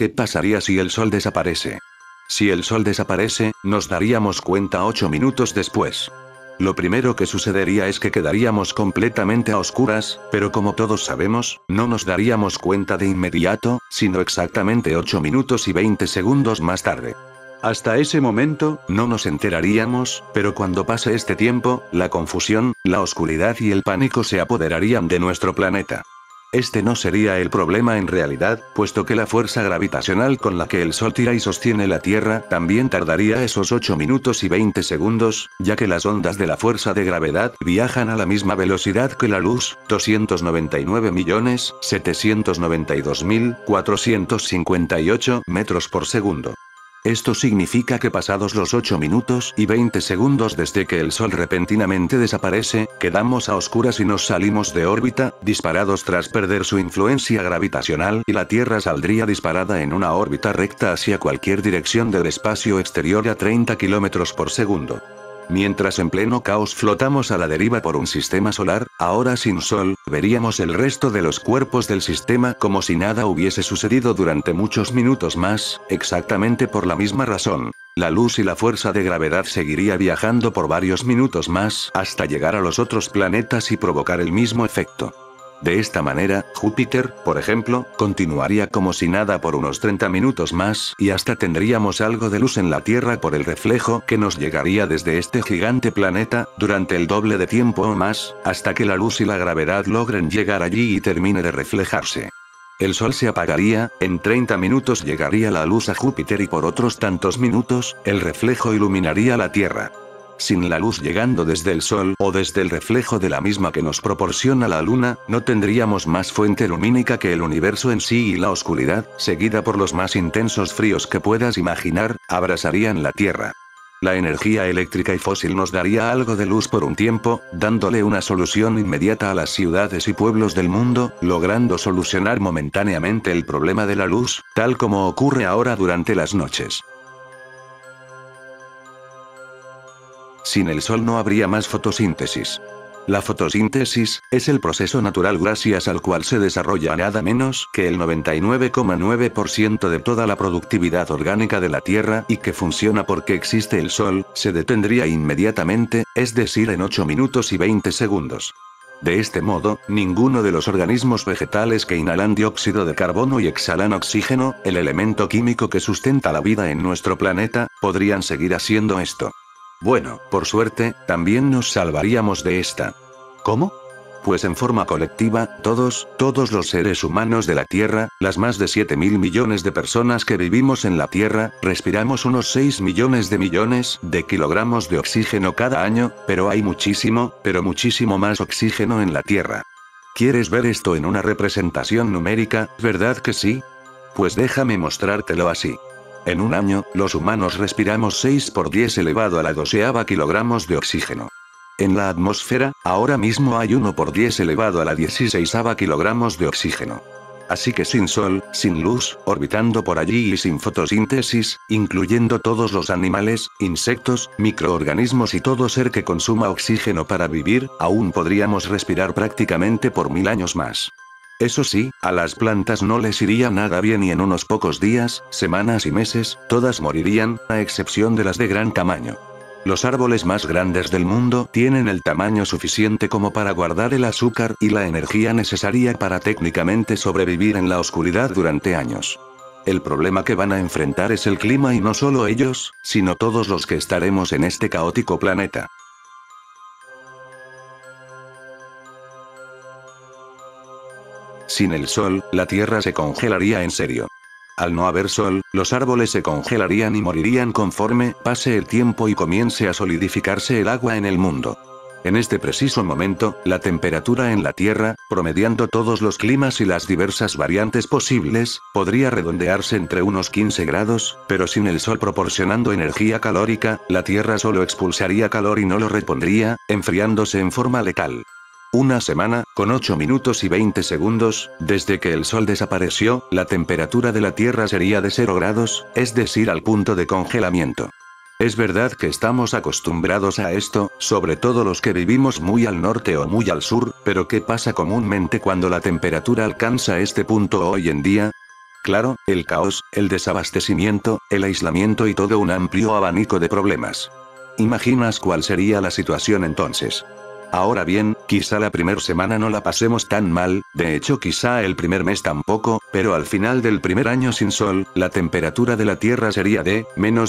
¿Qué pasaría si el sol desaparece? Si el sol desaparece, nos daríamos cuenta 8 minutos después. Lo primero que sucedería es que quedaríamos completamente a oscuras, pero como todos sabemos, no nos daríamos cuenta de inmediato, sino exactamente 8 minutos y 20 segundos más tarde. Hasta ese momento, no nos enteraríamos, pero cuando pase este tiempo, la confusión, la oscuridad y el pánico se apoderarían de nuestro planeta. Este no sería el problema en realidad, puesto que la fuerza gravitacional con la que el Sol tira y sostiene la Tierra también tardaría esos 8 minutos y 20 segundos, ya que las ondas de la fuerza de gravedad viajan a la misma velocidad que la luz, 299.792.458 metros por segundo. Esto significa que pasados los 8 minutos y 20 segundos desde que el Sol repentinamente desaparece, quedamos a oscuras y nos salimos de órbita, disparados tras perder su influencia gravitacional, y la Tierra saldría disparada en una órbita recta hacia cualquier dirección del espacio exterior a 30 kilómetros por segundo. Mientras en pleno caos flotamos a la deriva por un sistema solar, ahora sin Sol, veríamos el resto de los cuerpos del sistema como si nada hubiese sucedido durante muchos minutos más, exactamente por la misma razón. La luz y la fuerza de gravedad seguiría viajando por varios minutos más hasta llegar a los otros planetas y provocar el mismo efecto. De esta manera, Júpiter, por ejemplo, continuaría como si nada por unos 30 minutos más, y hasta tendríamos algo de luz en la Tierra por el reflejo que nos llegaría desde este gigante planeta, durante el doble de tiempo o más, hasta que la luz y la gravedad logren llegar allí y termine de reflejarse. El Sol se apagaría, en 30 minutos llegaría la luz a Júpiter y por otros tantos minutos, el reflejo iluminaría la Tierra. Sin la luz llegando desde el Sol o desde el reflejo de la misma que nos proporciona la Luna, no tendríamos más fuente lumínica que el universo en sí, y la oscuridad, seguida por los más intensos fríos que puedas imaginar, abrasarían la Tierra. La energía eléctrica y fósil nos daría algo de luz por un tiempo, dándole una solución inmediata a las ciudades y pueblos del mundo, logrando solucionar momentáneamente el problema de la luz, tal como ocurre ahora durante las noches. Sin el Sol no habría más fotosíntesis. La fotosíntesis es el proceso natural gracias al cual se desarrolla nada menos que el 99,9% de toda la productividad orgánica de la Tierra, y que funciona porque existe el Sol, se detendría inmediatamente, es decir en 8 minutos y 20 segundos. De este modo, ninguno de los organismos vegetales que inhalan dióxido de carbono y exhalan oxígeno, el elemento químico que sustenta la vida en nuestro planeta, podrían seguir haciendo esto. Bueno, por suerte, también nos salvaríamos de esta. ¿Cómo? Pues en forma colectiva, todos los seres humanos de la Tierra, las más de 7.000 millones de personas que vivimos en la Tierra, respiramos unos 6 millones de kilogramos de oxígeno cada año, pero hay muchísimo, pero muchísimo más oxígeno en la Tierra. ¿Quieres ver esto en una representación numérica, verdad que sí? Pues déjame mostrártelo así. En un año, los humanos respiramos 6 por 10 elevado a la 12ª kilogramos de oxígeno. En la atmósfera, ahora mismo hay 1 por 10 elevado a la 16ª kilogramos de oxígeno. Así que sin Sol, sin luz, orbitando por allí y sin fotosíntesis, incluyendo todos los animales, insectos, microorganismos y todo ser que consuma oxígeno para vivir, aún podríamos respirar prácticamente por 1000 años más. Eso sí, a las plantas no les iría nada bien y en unos pocos días, semanas y meses, todas morirían, a excepción de las de gran tamaño. Los árboles más grandes del mundo tienen el tamaño suficiente como para guardar el azúcar y la energía necesaria para técnicamente sobrevivir en la oscuridad durante años. El problema que van a enfrentar es el clima y no solo ellos, sino todos los que estaremos en este caótico planeta. Sin el Sol, la Tierra se congelaría en serio. Al no haber Sol, los árboles se congelarían y morirían conforme pase el tiempo y comience a solidificarse el agua en el mundo. En este preciso momento, la temperatura en la Tierra, promediando todos los climas y las diversas variantes posibles, podría redondearse entre unos 15 grados, pero sin el Sol proporcionando energía calórica, la Tierra solo expulsaría calor y no lo repondría, enfriándose en forma letal. Una semana, con 8 minutos y 20 segundos, desde que el Sol desapareció, la temperatura de la Tierra sería de 0 grados, es decir al punto de congelamiento. Es verdad que estamos acostumbrados a esto, sobre todo los que vivimos muy al norte o muy al sur, pero ¿qué pasa comúnmente cuando la temperatura alcanza este punto hoy en día? Claro, el caos, el desabastecimiento, el aislamiento y todo un amplio abanico de problemas. ¿Imaginas cuál sería la situación entonces? Ahora bien, quizá la primera semana no la pasemos tan mal, de hecho quizá el primer mes tampoco, pero al final del primer año sin sol, la temperatura de la Tierra sería de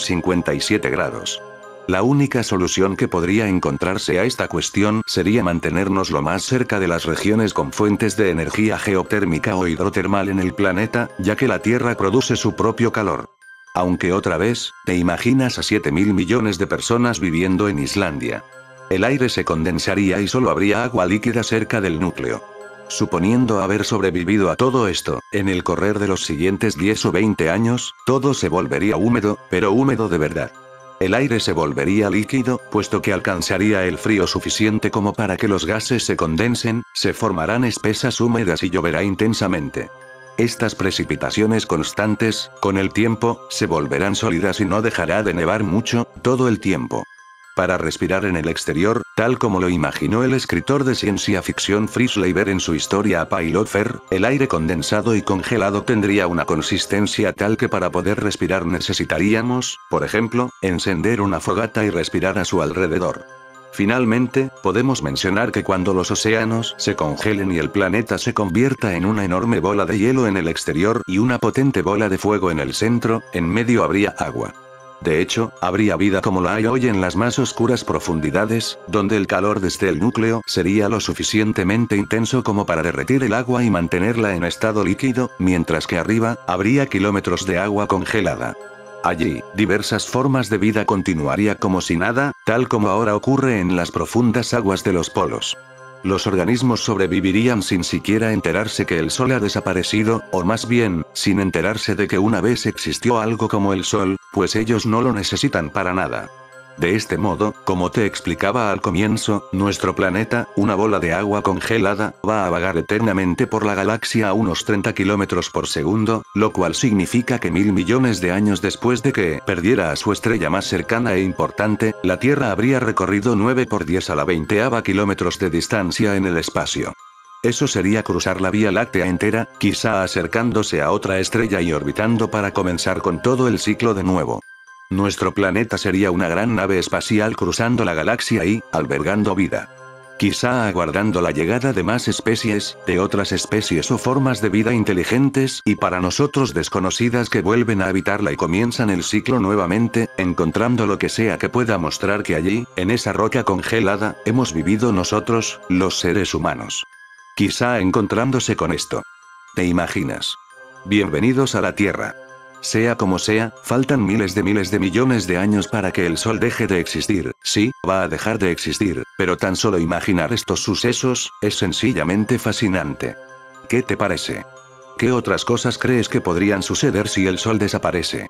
-57 grados. La única solución que podría encontrarse a esta cuestión sería mantenernos lo más cerca de las regiones con fuentes de energía geotérmica o hidrotermal en el planeta, ya que la Tierra produce su propio calor. Aunque otra vez, ¿te imaginas a 7.000 millones de personas viviendo en Islandia? El aire se condensaría y solo habría agua líquida cerca del núcleo. Suponiendo haber sobrevivido a todo esto, en el correr de los siguientes 10 o 20 años, todo se volvería húmedo, pero húmedo de verdad. El aire se volvería líquido, puesto que alcanzaría el frío suficiente como para que los gases se condensen, se formarán espesas húmedas y lloverá intensamente. Estas precipitaciones constantes, con el tiempo, se volverán sólidas y no dejará de nevar mucho, todo el tiempo. Para respirar en el exterior, tal como lo imaginó el escritor de ciencia ficción Fritz Leiber en su historia A Pilot Fair, el aire condensado y congelado tendría una consistencia tal que para poder respirar necesitaríamos, por ejemplo, encender una fogata y respirar a su alrededor. Finalmente, podemos mencionar que cuando los océanos se congelen y el planeta se convierta en una enorme bola de hielo en el exterior y una potente bola de fuego en el centro, en medio habría agua. De hecho, habría vida como la hay hoy en las más oscuras profundidades, donde el calor desde el núcleo sería lo suficientemente intenso como para derretir el agua y mantenerla en estado líquido, mientras que arriba, habría kilómetros de agua congelada. Allí, diversas formas de vida continuaría como si nada, tal como ahora ocurre en las profundas aguas de los polos. Los organismos sobrevivirían sin siquiera enterarse que el Sol ha desaparecido, o más bien, sin enterarse de que una vez existió algo como el Sol, pues ellos no lo necesitan para nada. De este modo, como te explicaba al comienzo, nuestro planeta, una bola de agua congelada, va a vagar eternamente por la galaxia a unos 30 kilómetros por segundo, lo cual significa que 1.000 millones de años después de que perdiera a su estrella más cercana e importante, la Tierra habría recorrido 9 por 10 a la 20ª kilómetros de distancia en el espacio. Eso sería cruzar la Vía Láctea entera, quizá acercándose a otra estrella y orbitando para comenzar con todo el ciclo de nuevo. Nuestro planeta sería una gran nave espacial cruzando la galaxia y, albergando vida. Quizá aguardando la llegada de más especies, de otras especies o formas de vida inteligentes y para nosotros desconocidas que vuelven a habitarla y comienzan el ciclo nuevamente, encontrando lo que sea que pueda mostrar que allí, en esa roca congelada, hemos vivido nosotros, los seres humanos. Quizá encontrándose con esto. ¿Te imaginas? Bienvenidos a la Tierra. Sea como sea, faltan miles de millones de años para que el Sol deje de existir. Sí, va a dejar de existir, pero tan solo imaginar estos sucesos, es sencillamente fascinante. ¿Qué te parece? ¿Qué otras cosas crees que podrían suceder si el Sol desaparece?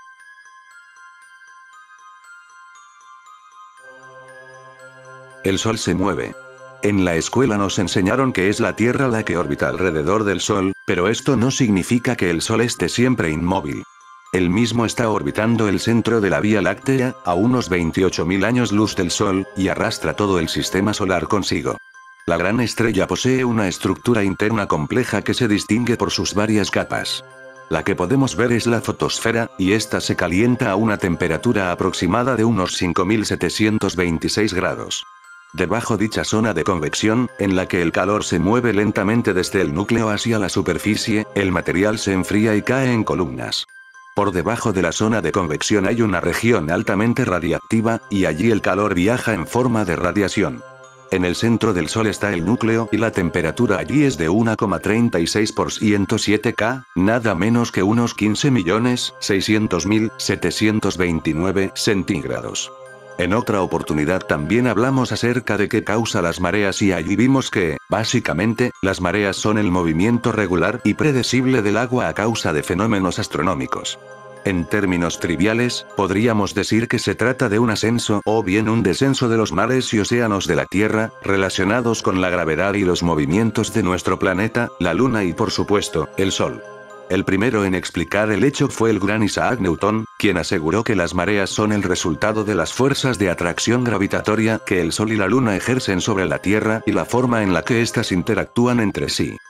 El Sol se mueve. En la escuela nos enseñaron que es la Tierra la que orbita alrededor del Sol, pero esto no significa que el Sol esté siempre inmóvil. Él mismo está orbitando el centro de la Vía Láctea, a unos 28.000 años luz del Sol, y arrastra todo el sistema solar consigo. La gran estrella posee una estructura interna compleja que se distingue por sus varias capas. La que podemos ver es la fotosfera, y esta se calienta a una temperatura aproximada de unos 5.726 grados. Debajo dicha zona de convección, en la que el calor se mueve lentamente desde el núcleo hacia la superficie, el material se enfría y cae en columnas. Por debajo de la zona de convección hay una región altamente radiactiva, y allí el calor viaja en forma de radiación. En el centro del Sol está el núcleo y la temperatura allí es de 1,36 por 107 K, nada menos que unos 15.600.729 centígrados. En otra oportunidad también hablamos acerca de qué causa las mareas y allí vimos que, básicamente, las mareas son el movimiento regular y predecible del agua a causa de fenómenos astronómicos. En términos triviales, podríamos decir que se trata de un ascenso o bien un descenso de los mares y océanos de la Tierra, relacionados con la gravedad y los movimientos de nuestro planeta, la Luna y por supuesto, el Sol. El primero en explicar el hecho fue el gran Isaac Newton, quien aseguró que las mareas son el resultado de las fuerzas de atracción gravitatoria que el Sol y la Luna ejercen sobre la Tierra y la forma en la que éstas interactúan entre sí.